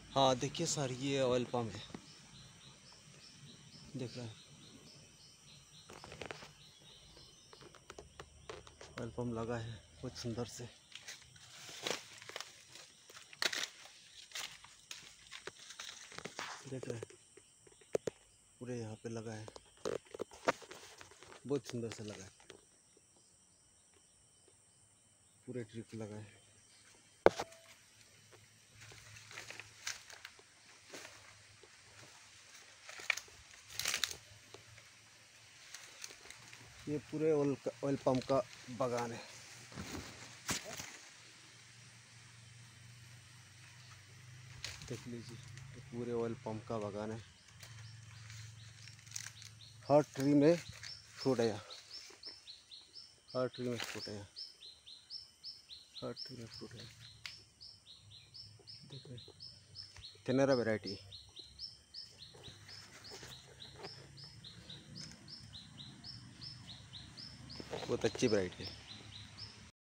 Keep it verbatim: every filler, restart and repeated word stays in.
हाँ देखिए सर, ये ऑयल पंप है, देख रहे हैं ऑयल पंप लगा है बहुत सुंदर से। देख रहे हैं पूरे यहाँ पे लगा है, बहुत सुंदर से लगा है, पूरे ट्रिप लगा है। ये पूरे ऑयल ऑयल पंप का बागान है। देख लीजिए, ये पूरे ऑयल पंप का बागान है। हर ट्री में फ्रूट है, हर ट्री में फ्रूट है, हर ट्री में फ्रूट है। देख रहे कैनेरा वैरायटी, बहुत अच्छी वैरायटी है।